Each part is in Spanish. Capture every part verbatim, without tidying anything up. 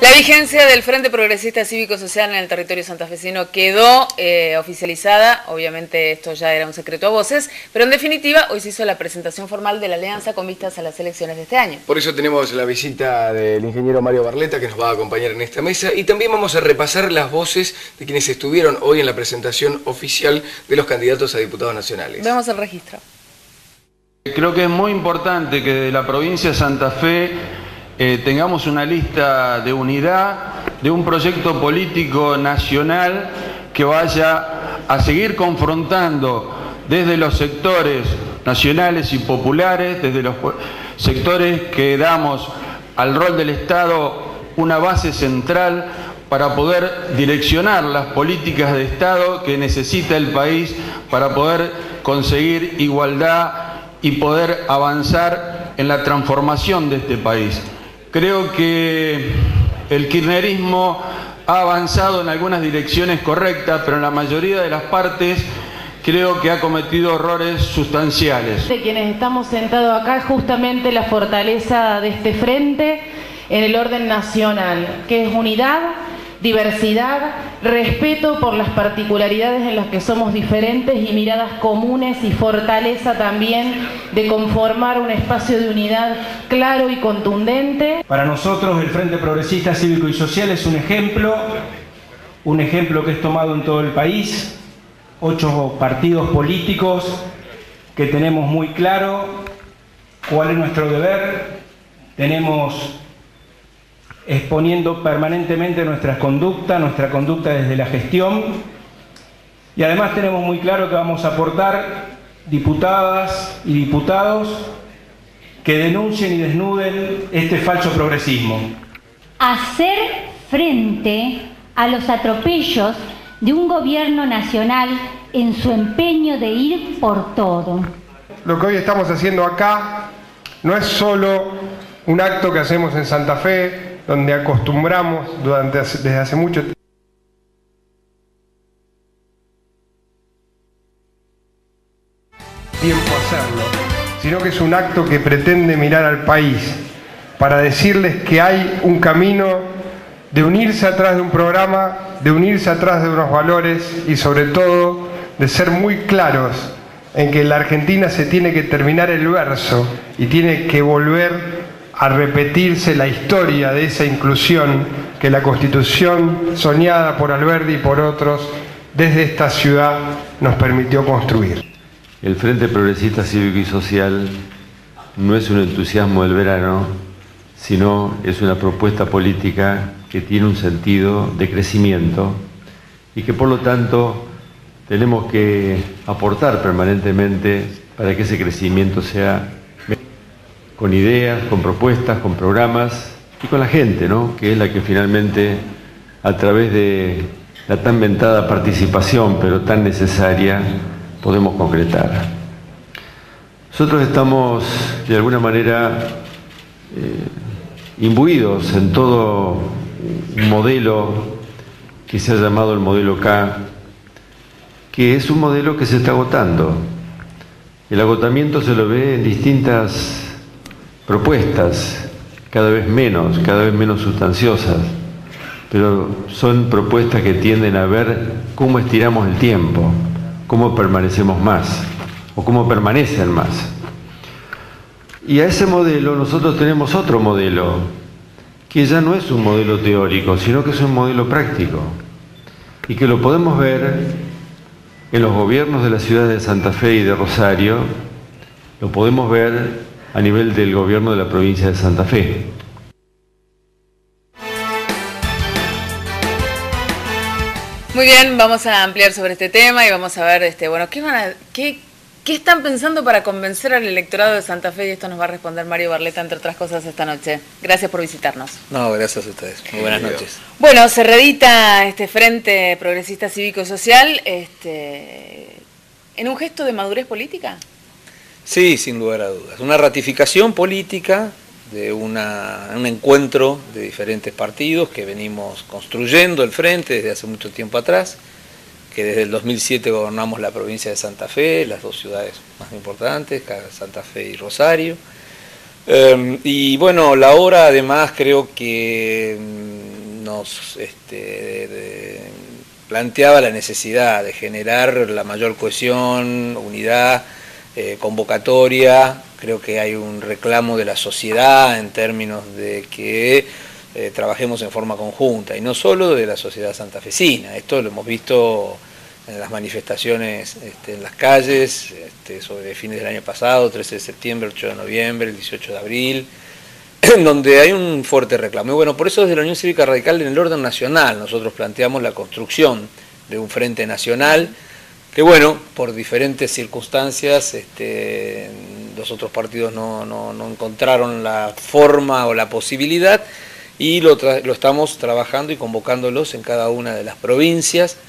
La vigencia del Frente Progresista Cívico Social en el territorio santafesino quedó eh, oficializada. Obviamente esto ya era un secreto a voces, pero en definitiva hoy se hizo la presentación formal de la alianza con vistas a las elecciones de este año. Por eso tenemos la visita del ingeniero Mario Barletta, que nos va a acompañar en esta mesa, y también vamos a repasar las voces de quienes estuvieron hoy en la presentación oficial de los candidatos a diputados nacionales. Veamos el registro. Creo que es muy importante que de la provincia de Santa Fe eh, tengamos una lista de unidad, de un proyecto político nacional que vaya a seguir confrontando desde los sectores nacionales y populares, desde los sectores que damos al rol del Estado una base central para poder direccionar las políticas de Estado que necesita el país para poder conseguir igualdad y poder avanzar en la transformación de este país. Creo que el kirchnerismo ha avanzado en algunas direcciones correctas, pero en la mayoría de las partes creo que ha cometido errores sustanciales. De quienes estamos sentados acá, justamente la fortaleza de este frente en el orden nacional, que es unidad, diversidad, respeto por las particularidades en las que somos diferentes y miradas comunes, y fortaleza también de conformar un espacio de unidad claro y contundente. Para nosotros el Frente Progresista Cívico y Social es un ejemplo, un ejemplo que es tomado en todo el país, ocho partidos políticos que tenemos muy claro cuál es nuestro deber, tenemos exponiendo permanentemente nuestras conductas, nuestra conducta desde la gestión, y además tenemos muy claro que vamos a aportar diputadas y diputados que denuncien y desnuden este falso progresismo. Hacer frente a los atropellos de un gobierno nacional en su empeño de ir por todo. Lo que hoy estamos haciendo acá no es solo un acto que hacemos en Santa Fe, donde acostumbramos durante, desde hace mucho tiempo hacerlo, sino que es un acto que pretende mirar al país para decirles que hay un camino de unirse atrás de un programa, de unirse atrás de unos valores y sobre todo de ser muy claros en que en la Argentina se tiene que terminar el verso y tiene que volver a repetirse la historia de esa inclusión que la Constitución soñada por Alberdi y por otros desde esta ciudad nos permitió construir. El Frente Progresista Cívico y Social no es un entusiasmo del verano, sino es una propuesta política que tiene un sentido de crecimiento y que por lo tanto tenemos que aportar permanentemente para que ese crecimiento sea con ideas, con propuestas, con programas y con la gente, ¿no?, que es la que finalmente, a través de la tan ventada participación, pero tan necesaria, podemos concretar. Nosotros estamos, de alguna manera, eh, imbuidos en todo un modelo que se ha llamado el modelo K, que es un modelo que se está agotando. El agotamiento se lo ve en distintas propuestas, cada vez menos, cada vez menos sustanciosas, pero son propuestas que tienden a ver cómo estiramos el tiempo, cómo permanecemos más, o cómo permanecen más. Y a ese modelo nosotros tenemos otro modelo, que ya no es un modelo teórico, sino que es un modelo práctico, y que lo podemos ver en los gobiernos de la ciudad de Santa Fe y de Rosario, lo podemos ver a nivel del gobierno de la provincia de Santa Fe. Muy bien, vamos a ampliar sobre este tema y vamos a ver, este, bueno, ¿qué van a, qué, qué están pensando para convencer al electorado de Santa Fe? Y esto nos va a responder Mario Barletta, entre otras cosas, esta noche. Gracias por visitarnos. No, gracias a ustedes. Muy buenas noches. Bueno, se reedita este Frente Progresista Cívico Social, este, en un gesto de madurez política. Sí, sin lugar a dudas. Una ratificación política de una, un encuentro de diferentes partidos que venimos construyendo el Frente desde hace mucho tiempo atrás, que desde el dos mil siete gobernamos la provincia de Santa Fe, las dos ciudades más importantes, Santa Fe y Rosario. Eh, y bueno, la hora además creo que nos este, de, de, planteaba la necesidad de generar la mayor cohesión, unidad, eh, convocatoria. Creo que hay un reclamo de la sociedad en términos de que eh, trabajemos en forma conjunta, y no solo de la sociedad santafesina. Esto lo hemos visto en las manifestaciones este, en las calles, este, sobre fines del año pasado, trece de septiembre, ocho de noviembre, el dieciocho de abril, en donde hay un fuerte reclamo. Y bueno, por eso desde la Unión Cívica Radical, en el orden nacional, nosotros planteamos la construcción de un frente nacional, que bueno, por diferentes circunstancias, este, los otros partidos no, no, no encontraron la forma o la posibilidad, y lo, lo estamos trabajando y convocándolos en cada una de las provincias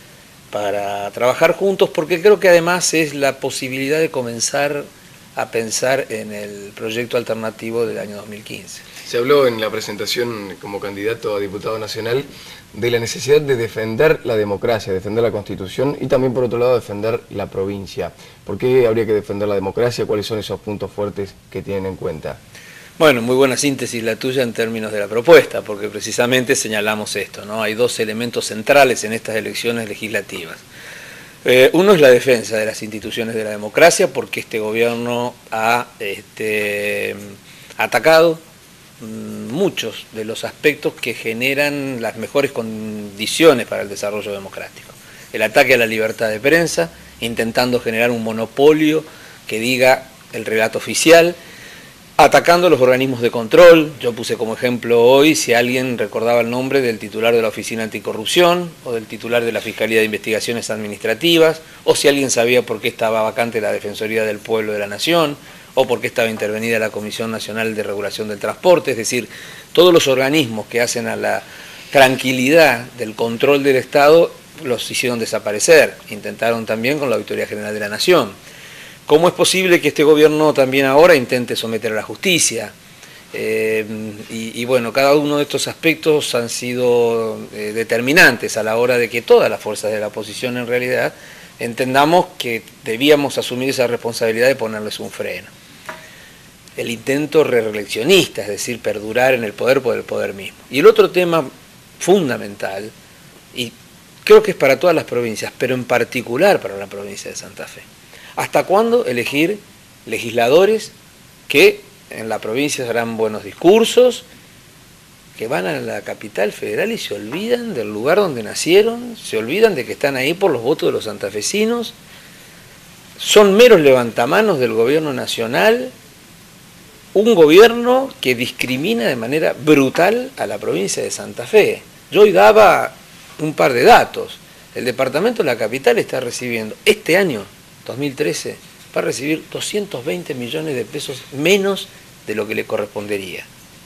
para trabajar juntos, porque creo que además es la posibilidad de comenzar a pensar en el proyecto alternativo del año dos mil quince. Se habló en la presentación como candidato a diputado nacional de la necesidad de defender la democracia, defender la Constitución y también, por otro lado, defender la provincia. ¿Por qué habría que defender la democracia? ¿Cuáles son esos puntos fuertes que tienen en cuenta? Bueno, muy buena síntesis la tuya en términos de la propuesta, porque precisamente señalamos esto, ¿no? Hay dos elementos centrales en estas elecciones legislativas. Eh, uno es la defensa de las instituciones de la democracia, porque este gobierno ha este, atacado mmm, muchos de los aspectos que generan las mejores condiciones para el desarrollo democrático. El ataque a la libertad de prensa, intentando generar un monopolio que diga el relato oficial, atacando los organismos de control. Yo puse como ejemplo hoy, si alguien recordaba el nombre del titular de la Oficina Anticorrupción, o del titular de la Fiscalía de Investigaciones Administrativas, o si alguien sabía por qué estaba vacante la Defensoría del Pueblo de la Nación, o por qué estaba intervenida la Comisión Nacional de Regulación del Transporte. Es decir, todos los organismos que hacen a la tranquilidad del control del Estado los hicieron desaparecer. Intentaron también con la Auditoría General de la Nación. ¿Cómo es posible que este gobierno también ahora intente someter a la justicia? Eh, y, y bueno, cada uno de estos aspectos han sido eh, determinantes a la hora de que todas las fuerzas de la oposición en realidad entendamos que debíamos asumir esa responsabilidad de ponerles un freno. El intento reeleccionista, es decir, perdurar en el poder por el poder mismo. Y el otro tema fundamental, y creo que es para todas las provincias, pero en particular para la provincia de Santa Fe, ¿hasta cuándo elegir legisladores que en la provincia harán buenos discursos, que van a la capital federal y se olvidan del lugar donde nacieron, se olvidan de que están ahí por los votos de los santafesinos, son meros levantamanos del gobierno nacional, un gobierno que discrimina de manera brutal a la provincia de Santa Fe? Yo hoy daba un par de datos. El departamento de la capital está recibiendo este año dos mil trece, va a recibir doscientos veinte millones de pesos menos de lo que le correspondería.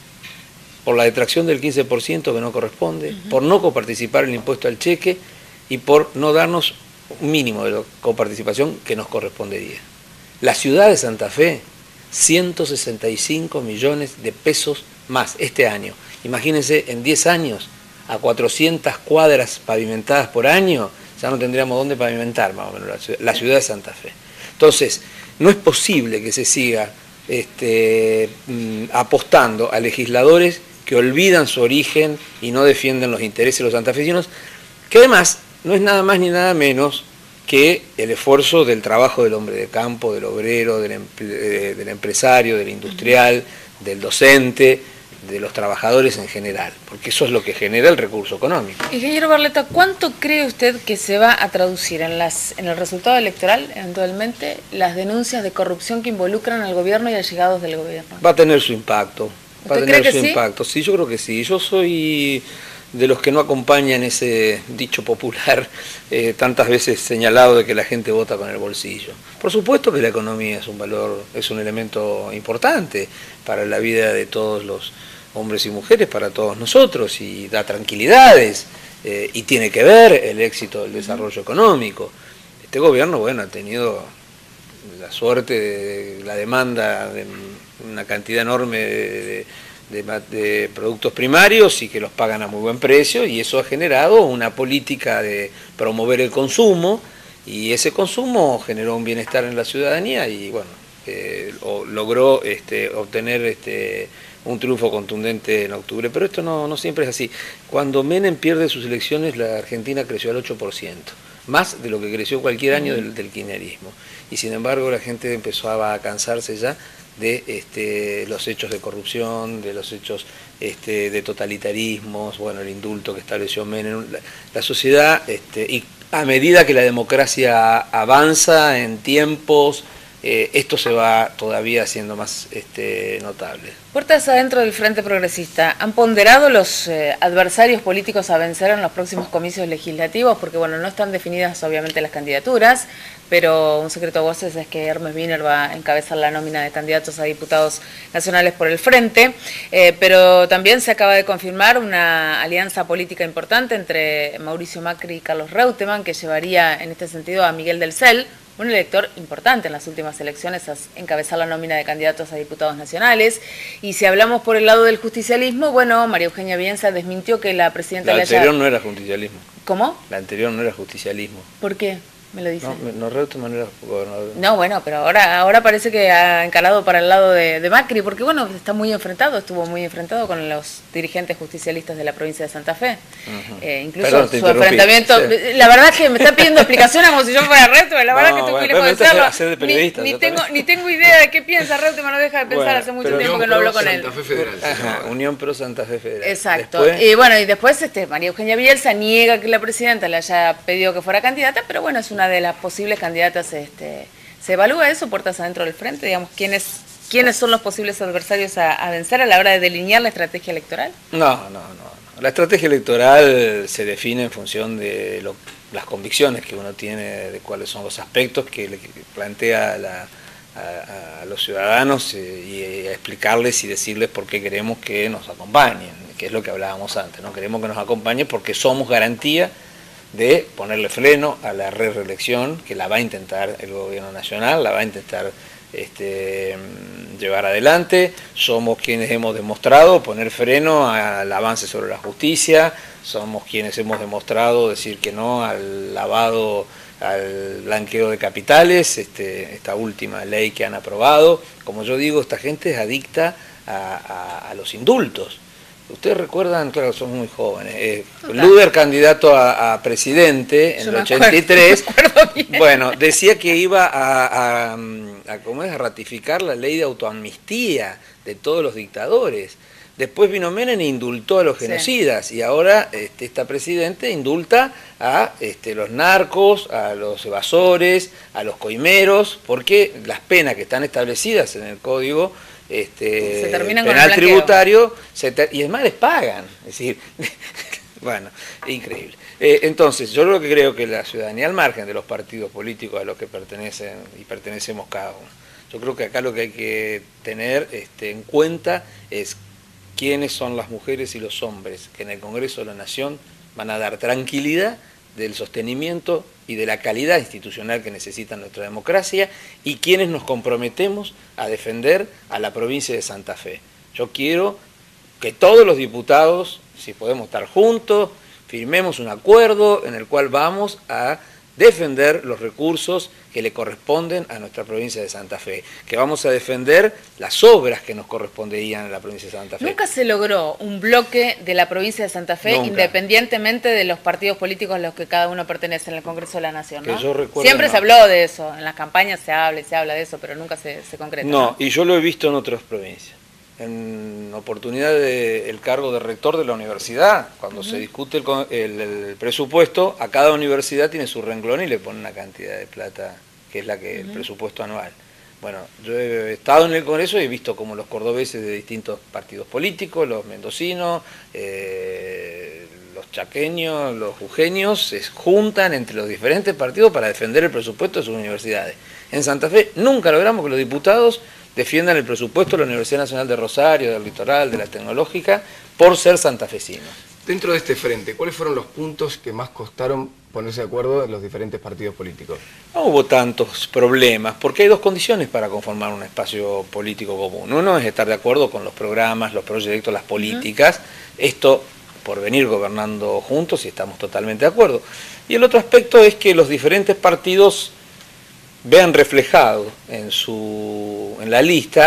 Por la detracción del quince por ciento que no corresponde, uh-huh. por no coparticipar en el impuesto al cheque y por no darnos un mínimo de la coparticipación que nos correspondería. La ciudad de Santa Fe, ciento sesenta y cinco millones de pesos más este año. Imagínense, en diez años, a cuatrocientas cuadras pavimentadas por año, ya no tendríamos dónde pavimentar más o menos la ciudad, la ciudad de Santa Fe. Entonces, no es posible que se siga este, apostando a legisladores que olvidan su origen y no defienden los intereses de los santafesinos, que además no es nada más ni nada menos que el esfuerzo del trabajo del hombre de campo, del obrero, del, empre del empresario, del industrial, del docente, de los trabajadores en general, porque eso es lo que genera el recurso económico. Ingeniero Barleta, ¿cuánto cree usted que se va a traducir en, las, en el resultado electoral, eventualmente, las denuncias de corrupción que involucran al gobierno y allegados del gobierno? Va a tener su impacto. Va a tener cree su que impacto. Sí? sí, yo creo que sí. Yo soy de los que no acompañan ese dicho popular eh, tantas veces señalado de que la gente vota con el bolsillo. Por supuesto que la economía es un valor, es un elemento importante para la vida de todos los hombres y mujeres, para todos nosotros, y da tranquilidades, eh, y tiene que ver el éxito del desarrollo económico. Este gobierno, bueno, ha tenido la suerte de la demanda de una cantidad enorme de, de, de, de productos primarios y que los pagan a muy buen precio, y eso ha generado una política de promover el consumo, y ese consumo generó un bienestar en la ciudadanía y, bueno, eh, o, logró este, obtener este, un triunfo contundente en octubre, pero esto no, no siempre es así. Cuando Menem pierde sus elecciones, la Argentina creció al ocho por ciento, más de lo que creció cualquier año del, del kirchnerismo. Y sin embargo la gente empezó a cansarse ya de este, los hechos de corrupción, de los hechos este, de totalitarismos, bueno, el indulto que estableció Menem. La, la sociedad, este, y a medida que la democracia avanza en tiempos, eh, esto se va todavía haciendo más este, notable. Puertas adentro del Frente Progresista, ¿han ponderado los eh, adversarios políticos a vencer en los próximos comicios legislativos? Porque bueno, no están definidas obviamente las candidaturas, pero un secreto a voces es que Hermes Wiener va a encabezar la nómina de candidatos a diputados nacionales por el Frente, eh, pero también se acaba de confirmar una alianza política importante entre Mauricio Macri y Carlos Reutemann, que llevaría en este sentido a Miguel del Cel, un elector importante en las últimas elecciones, a encabezar la nómina de candidatos a diputados nacionales. Y si hablamos por el lado del justicialismo, bueno, María Eugenia Bienza desmintió que la presidenta... La le anterior haya... no era justicialismo. ¿Cómo? La anterior no era justicialismo. ¿Por qué? Me lo dice. No, no Reutemann era gobernador. No, bueno, pero ahora ahora parece que ha encarado para el lado de, de Macri, porque bueno, está muy enfrentado, estuvo muy enfrentado con los dirigentes justicialistas de la provincia de Santa Fe. Uh-huh. eh, incluso Perdón, su enfrentamiento, sí. La verdad es que me está pidiendo explicaciones como si yo fuera Reutemann, la verdad no, es que estoy bueno, muy lejos de serlo. Hacer de periodista, ni, ni, tengo, ni tengo idea de qué piensa Reutemann, no deja de pensar, bueno, hace mucho tiempo que no hablo con él. Santa Fe Federal. Ajá, Unión Pro Santa Fe Federal. Exacto. Después... Y bueno, y después este María Eugenia Bielsa niega que la presidenta le haya pedido que fuera candidata, pero bueno, es una de las posibles candidatas. Este, ¿se evalúa eso, puertas adentro del Frente? Digamos, ¿quiénes, quiénes son los posibles adversarios a, a vencer a la hora de delinear la estrategia electoral? No, no, no, no. La estrategia electoral se define en función de lo, las convicciones que uno tiene de cuáles son los aspectos que le plantea la, a, a los ciudadanos eh, y a explicarles y decirles por qué queremos que nos acompañen, que es lo que hablábamos antes, ¿no? Queremos que nos acompañen porque somos garantía de ponerle freno a la reelección, que la va a intentar el gobierno nacional, la va a intentar este, llevar adelante. Somos quienes hemos demostrado poner freno al avance sobre la justicia, somos quienes hemos demostrado decir que no al lavado, al blanqueo de capitales, este, esta última ley que han aprobado. Como yo digo, esta gente es adicta a, a, a los indultos. Ustedes recuerdan, claro, son muy jóvenes, eh, Luder, candidato a, a presidente en el ochenta y tres, bueno, decía que iba a, a, a, ¿cómo es? a ratificar la ley de autoamnistía de todos los dictadores. Después vino Menem e indultó a los genocidas, sí. Y ahora este, esta presidente indulta a este, los narcos, a los evasores, a los coimeros, porque las penas que están establecidas en el Código Este, penal tributario se ter y es más les pagan, es decir, bueno, increíble. Eh, entonces yo lo que creo que la ciudadanía, al margen de los partidos políticos a los que pertenecen y pertenecemos cada uno, yo creo que acá lo que hay que tener este, en cuenta es quiénes son las mujeres y los hombres que en el Congreso de la Nación van a dar tranquilidad del sostenimiento y de la calidad institucional que necesita nuestra democracia y quienes nos comprometemos a defender a la provincia de Santa Fe. Yo quiero que todos los diputados, si podemos estar juntos, firmemos un acuerdo en el cual vamos a defender los recursos que le corresponden a nuestra provincia de Santa Fe, que vamos a defender las obras que nos corresponderían a la provincia de Santa Fe. ¿Nunca se logró un bloque de la provincia de Santa Fe, Nunca. independientemente de los partidos políticos a los que cada uno pertenece en el Congreso de la Nación? ¿No? Que yo recuerdo, Siempre no. se habló de eso, en las campañas se habla y se habla de eso, pero nunca se, se concreta. No, ¿no? Y yo lo he visto en otras provincias. En oportunidad del de, cargo de rector de la universidad, cuando uh-huh. se discute el, el, el presupuesto, a cada universidad tiene su renglón y le pone una cantidad de plata que es la que uh-huh. el presupuesto anual. Bueno, yo he estado en el Congreso y he visto como los cordobeses de distintos partidos políticos, los mendocinos, eh, los chaqueños, los jujeños, se juntan entre los diferentes partidos para defender el presupuesto de sus universidades. En Santa Fe nunca logramos que los diputados defiendan el presupuesto de la Universidad Nacional de Rosario, del Litoral, de la Tecnológica, por ser santafesinos. Dentro de este frente, ¿cuáles fueron los puntos que más costaron ponerse de acuerdo en los diferentes partidos políticos? No hubo tantos problemas, porque hay dos condiciones para conformar un espacio político común. Uno es estar de acuerdo con los programas, los proyectos, las políticas. Uh-huh. Esto por venir gobernando juntos y estamos totalmente de acuerdo. Y el otro aspecto es que los diferentes partidos vean reflejado en, su, en la lista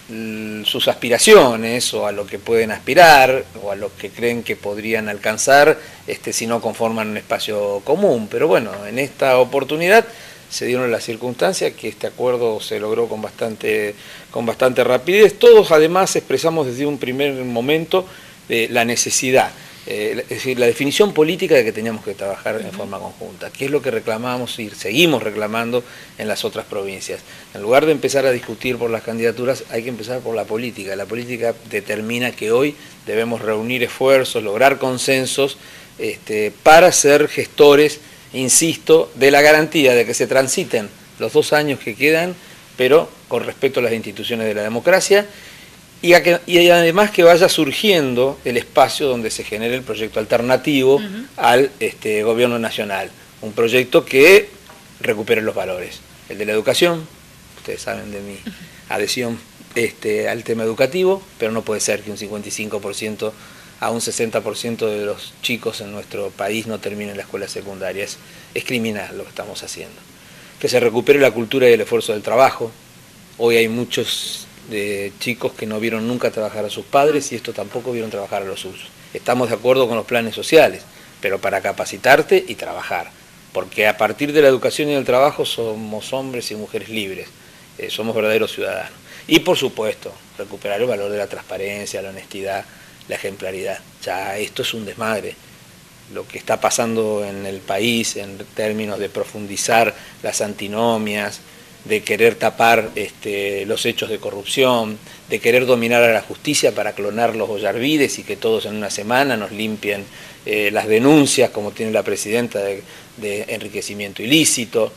sus aspiraciones o a lo que pueden aspirar o a lo que creen que podrían alcanzar este, si no conforman un espacio común. Pero bueno, en esta oportunidad se dieron las circunstancias que este acuerdo se logró con bastante, con bastante rapidez. Todos además expresamos desde un primer momento eh, la necesidad, eh, es decir, la definición política de que teníamos que trabajar en forma conjunta, que es lo que reclamamos y seguimos reclamando en las otras provincias. En lugar de empezar a discutir por las candidaturas, hay que empezar por la política. La política determina que hoy debemos reunir esfuerzos, lograr consensos este, para ser gestores, insisto, de la garantía de que se transiten los dos años que quedan, pero con respeto a las instituciones de la democracia, y, a que, y además que vaya surgiendo el espacio donde se genere el proyecto alternativo uh-huh. al este, gobierno nacional. Un proyecto que recupere los valores. El de la educación, ustedes saben de mi uh-huh. adhesión este, al tema educativo, pero no puede ser que un cincuenta y cinco por ciento a un sesenta por ciento de los chicos en nuestro país no terminen la escuela secundaria. Es, es criminal lo que estamos haciendo. Que se recupere la cultura y el esfuerzo del trabajo. Hoy hay muchos eh, chicos que no vieron nunca trabajar a sus padres y estos tampoco vieron trabajar a los suyos. Estamos de acuerdo con los planes sociales, pero para capacitarte y trabajar. Porque a partir de la educación y del trabajo somos hombres y mujeres libres. Eh, somos verdaderos ciudadanos. Y por supuesto, recuperar el valor de la transparencia, la honestidad, la ejemplaridad. Ya esto es un desmadre. Lo que está pasando en el país en términos de profundizar las antinomias, de querer tapar este, los hechos de corrupción, de querer dominar a la justicia para clonar los Ollarvides y que todos en una semana nos limpien eh, las denuncias, como tiene la presidenta, de, de enriquecimiento ilícito.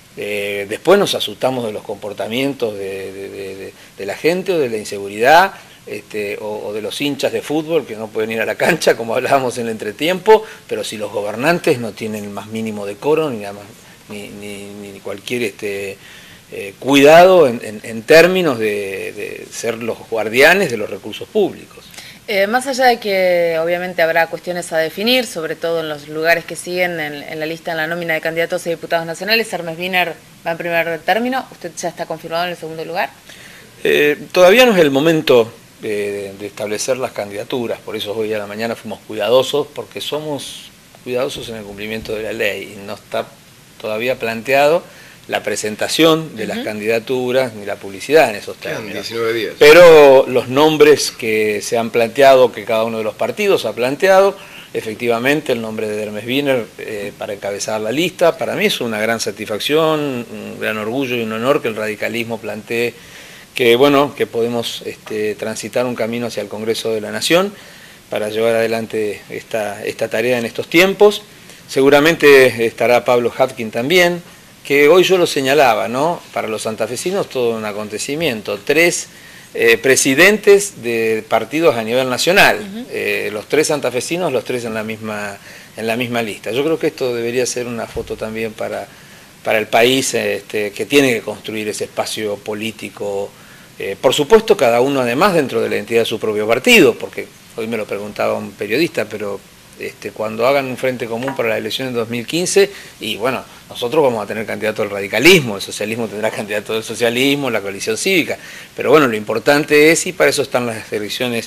Eh, después nos asustamos de los comportamientos de, de, de, de la gente o de la inseguridad, Este, o, o de los hinchas de fútbol que no pueden ir a la cancha, como hablábamos en el entretiempo, pero si los gobernantes no tienen el más mínimo decoro, ni, nada más, ni, ni, ni cualquier este, eh, cuidado en, en, en términos de, de ser los guardianes de los recursos públicos. Eh, más allá de que obviamente habrá cuestiones a definir, sobre todo en los lugares que siguen en, en la lista, en la nómina de candidatos a diputados nacionales, Hermes Wiener va en primer término. ¿Usted ya está confirmado en el segundo lugar? Eh, todavía no es el momento De, de establecer las candidaturas, por eso hoy a la mañana fuimos cuidadosos, porque somos cuidadosos en el cumplimiento de la ley y no está todavía planteado la presentación de uh-huh. las candidaturas ni la publicidad en esos términos. diecinueve días. Pero los nombres que se han planteado, que cada uno de los partidos ha planteado, efectivamente el nombre de Hermes Wiener eh, para encabezar la lista, para mí es una gran satisfacción, un gran orgullo y un honor que el radicalismo plantee que bueno, que podemos este, transitar un camino hacia el Congreso de la Nación para llevar adelante esta, esta tarea en estos tiempos. Seguramente estará Pablo Hatkin también, que hoy yo lo señalaba, ¿no? Para los santafesinos todo un acontecimiento. Tres eh, presidentes de partidos a nivel nacional, uh-huh. eh, los tres santafesinos, los tres en la misma, en la misma lista. Yo creo que esto debería ser una foto también para, para el país este, que tiene que construir ese espacio político. Eh, por supuesto, cada uno además dentro de la entidad de su propio partido, porque hoy me lo preguntaba un periodista, pero este, cuando hagan un frente común para la elección en dos mil quince, y bueno, nosotros vamos a tener candidato del radicalismo, el socialismo tendrá candidato del socialismo, la coalición cívica, pero bueno, lo importante es, y para eso están las elecciones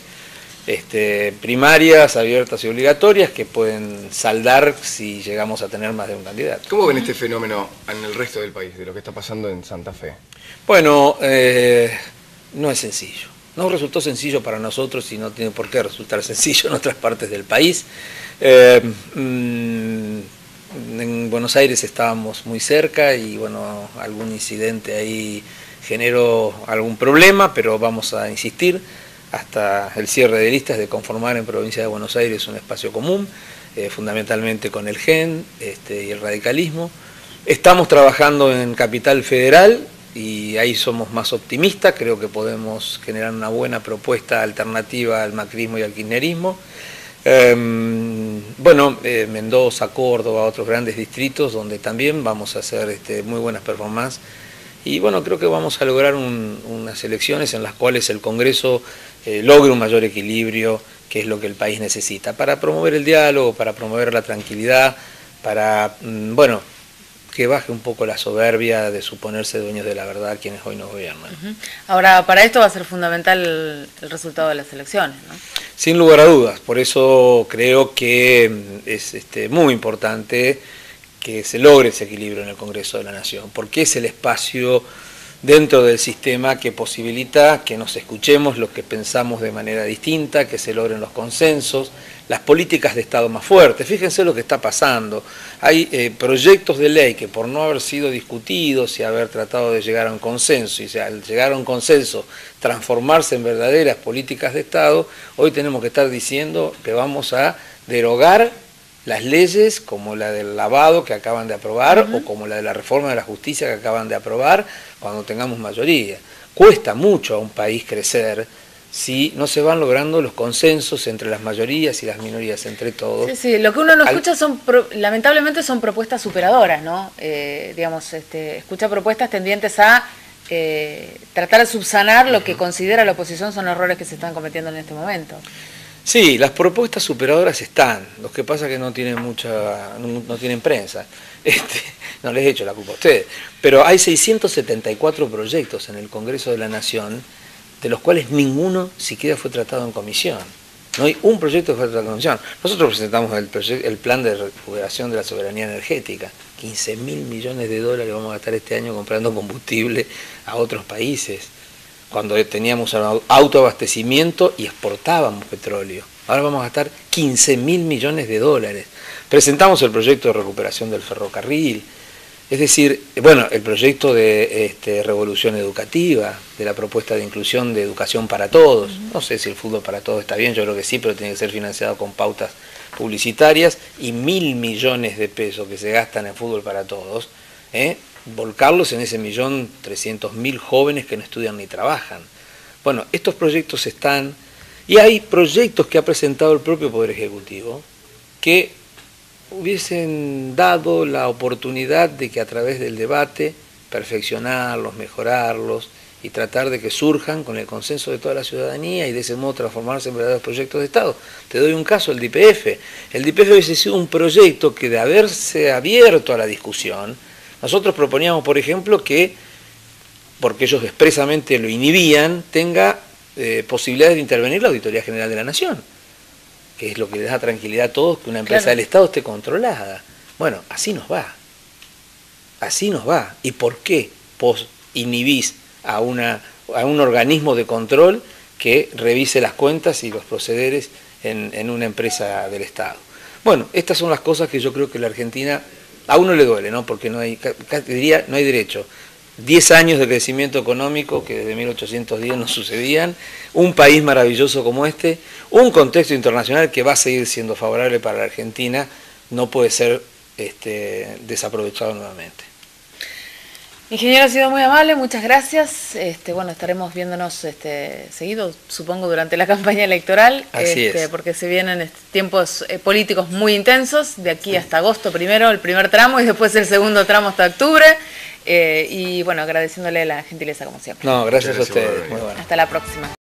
este, primarias, abiertas y obligatorias, que pueden saldar si llegamos a tener más de un candidato. ¿Cómo ven este fenómeno en el resto del país, de lo que está pasando en Santa Fe? Bueno, eh, no es sencillo. No resultó sencillo para nosotros y no tiene por qué resultar sencillo en otras partes del país. Eh, mmm, en Buenos Aires estábamos muy cerca y bueno, algún incidente ahí generó algún problema, pero vamos a insistir hasta el cierre de listas de conformar en Provincia de Buenos Aires un espacio común, eh, fundamentalmente con el G E N este, y el radicalismo. Estamos trabajando en Capital Federal y ahí somos más optimistas, creo que podemos generar una buena propuesta alternativa al macrismo y al kirchnerismo. Eh, bueno, eh, Mendoza, Córdoba, otros grandes distritos donde también vamos a hacer este, muy buenas performances y bueno, creo que vamos a lograr un, unas elecciones en las cuales el Congreso eh, logre un mayor equilibrio, que es lo que el país necesita, para promover el diálogo, para promover la tranquilidad, para, mm, bueno, que baje un poco la soberbia de suponerse dueños de la verdad quienes hoy nos gobiernan. Uh-huh. Ahora, para esto va a ser fundamental el, el resultado de las elecciones, ¿no? Sin lugar a dudas, por eso creo que es este, muy importante que se logre ese equilibrio en el Congreso de la Nación, porque es el espacio dentro del sistema que posibilita que nos escuchemos los que pensamos de manera distinta, que se logren los consensos, las políticas de Estado más fuertes. Fíjense lo que está pasando. Hay eh, proyectos de ley que por no haber sido discutidos y haber tratado de llegar a un consenso, y al llegar a un consenso transformarse en verdaderas políticas de Estado, hoy tenemos que estar diciendo que vamos a derogar las leyes como la del lavado que acaban de aprobar uh-huh. o como la de la reforma de la justicia que acaban de aprobar cuando tengamos mayoría. Cuesta mucho a un país crecer si no se van logrando los consensos entre las mayorías y las minorías, entre todos. Sí, sí, lo que uno no Al... escucha son, pro... lamentablemente son propuestas superadoras, ¿no? Eh, digamos, este, escucha propuestas tendientes a eh, tratar de subsanar lo que considera la oposición son errores que se están cometiendo en este momento. Sí, las propuestas superadoras están, lo que pasa es que no tienen mucha, no, no tienen prensa, este, no les he hecho la culpa a ustedes, pero hay seiscientos setenta y cuatro proyectos en el Congreso de la Nación, de los cuales ninguno siquiera fue tratado en comisión. No hay un proyecto que fue tratado en comisión. Nosotros presentamos el, proyecto, el plan de recuperación de la soberanía energética, quince mil millones de dólares vamos a gastar este año comprando combustible a otros países, cuando teníamos autoabastecimiento y exportábamos petróleo. Ahora vamos a gastar quince mil millones de dólares. Presentamos el proyecto de recuperación del ferrocarril, es decir, bueno, el proyecto de este, revolución educativa, de la propuesta de inclusión de educación para todos. No sé si el fútbol para todos está bien, yo creo que sí, pero tiene que ser financiado con pautas publicitarias y mil millones de pesos que se gastan en fútbol para todos, ¿eh? volcarlos en ese millón trescientos mil jóvenes que no estudian ni trabajan. Bueno, estos proyectos están, y hay proyectos que ha presentado el propio Poder Ejecutivo que hubiesen dado la oportunidad de que a través del debate perfeccionarlos, mejorarlos y tratar de que surjan con el consenso de toda la ciudadanía y de ese modo transformarse en verdaderos proyectos de Estado. Te doy un caso, el D I P F. El D I P F hubiese sido un proyecto que de haberse abierto a la discusión, nosotros proponíamos, por ejemplo, que, porque ellos expresamente lo inhibían, tenga eh, posibilidades de intervenir la Auditoría General de la Nación, que es lo que les da tranquilidad a todos, que una empresa claro. del Estado esté controlada. Bueno, así nos va. Así nos va. ¿Y por qué vos inhibís a, una, a un organismo de control que revise las cuentas y los procederes en, en una empresa del Estado? Bueno, estas son las cosas que yo creo que la Argentina, a uno le duele, ¿no? Porque no hay, diría, no hay derecho. diez años de crecimiento económico que desde mil ochocientos diez no sucedían, un país maravilloso como este, un contexto internacional que va a seguir siendo favorable para la Argentina, no puede ser este, desaprovechado nuevamente. Ingeniero, ha sido muy amable, muchas gracias. Este, bueno, estaremos viéndonos este, seguido, supongo, durante la campaña electoral, Así este, es. porque se vienen este, tiempos eh, políticos muy intensos, de aquí hasta agosto primero, el primer tramo, y después el segundo tramo hasta octubre. Eh, y bueno, agradeciéndole la gentileza como siempre. No, gracias, gracias a ustedes. Muy bueno. Hasta la próxima.